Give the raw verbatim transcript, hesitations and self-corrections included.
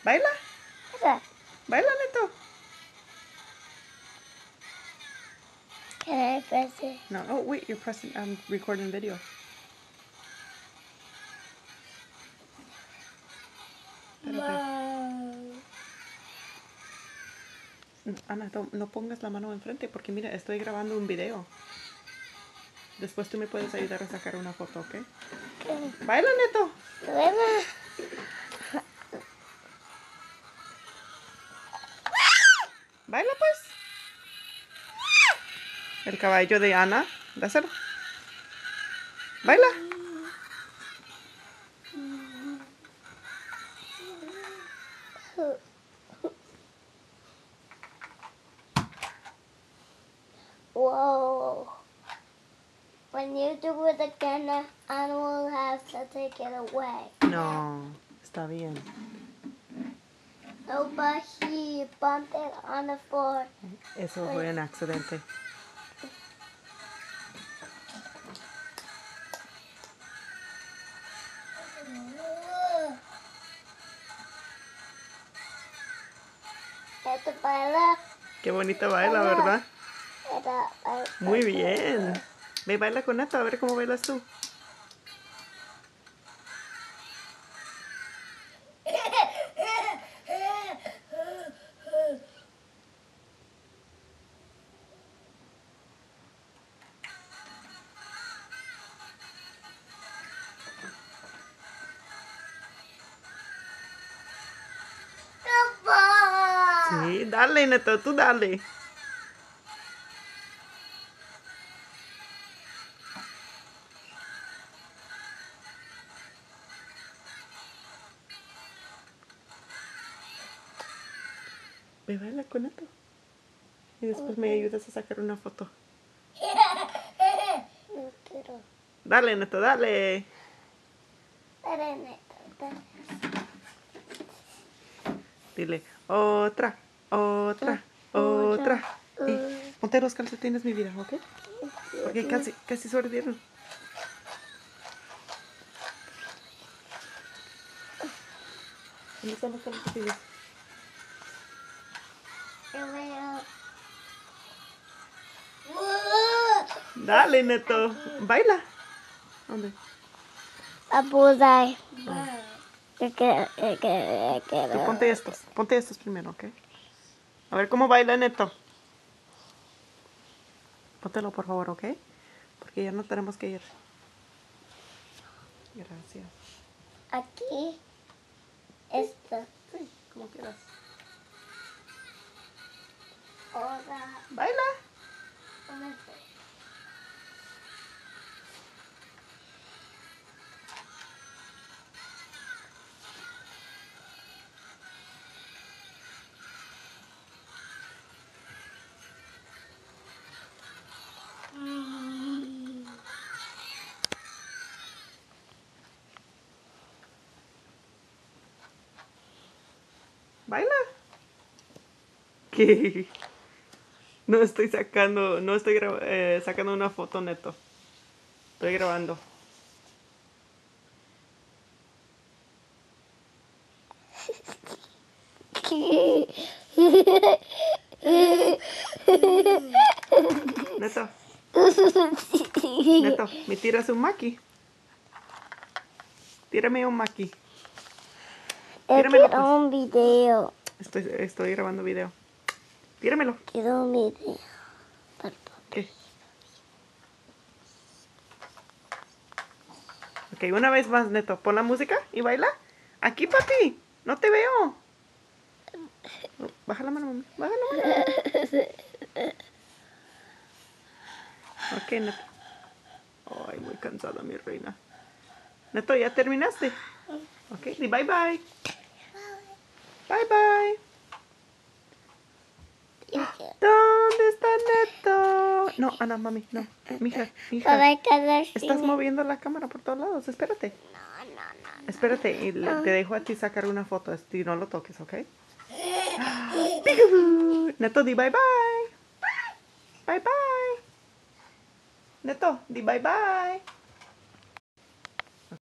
Baila. Esa. Baila, Neto. Can I press it? No. Oh, wait. You're pressing. I'm recording video. Mom. Ana, no, no pongas la mano enfrente porque mira, estoy grabando un video. Después tú me puedes ayudar a sacar una foto, ¿ok? Okay. Baila, Neto. Baila. Baila, pues. El caballo de Ana. Dáselo. Baila. Whoa. When you do it again, I will have to take it away. No, está bien. No, but he bumped it on the floor. Eso fue un accidente. Esto baila. Qué bonita baila, ¿verdad? Esto baila. Muy bien. Ve, baila con Neto, a ver cómo bailas tú. Sí, dale, Neto, tú dale. Ve, baila con Neto. Y después me ayudas a sacar una foto. No quiero. Dale, Neto, dale. Dale, Neto, dale. Dile, otra, otra, otra. Y ponte los calcetines, mi vida, ¿ok? Porque casi, casi se perdieron. ¿Dónde están los calcetines? Yo veo. Dale, Neto. Baila. ¿Dónde? A bullseye. Yo quiero, yo quiero, yo Tú quiero. ponte estos. Ponte estos primero, ¿ok? A ver cómo baila, Neto. Póntelo, por favor, ¿ok? Porque ya no tenemos que ir. Gracias. Aquí. Esto. Sí, como quieras. Ahora. Baila. ¿Dónde estoy? Baila. ¿Qué? No estoy sacando, no estoy grab- eh, sacando una foto, Neto. Estoy grabando. Neto, Neto, ¿me tiras un maqui? Tírame un maqui. Yo Tíramelo, quiero pues. un video. Estoy, estoy grabando video. Tíramelo. Quiero un video. ¿Qué? Ok, una vez más, Neto. Pon la música y baila. Aquí, papi. No te veo. Baja la mano, mami. Baja la mano. Ok, Neto. Ay, muy cansada, mi reina. Neto, ¿ya terminaste? Ok, di bye bye. Bye bye. ¿Dónde está Neto? No, Ana, mami, no. Mija, mija. Para cada Estás cine. moviendo la cámara por todos lados. Espérate. No, no, no. Espérate, y le- te dejo a ti sacar una foto. Y no lo toques, ¿ok? Peekaboo. Neto, di bye bye. Bye bye. Neto, di bye bye.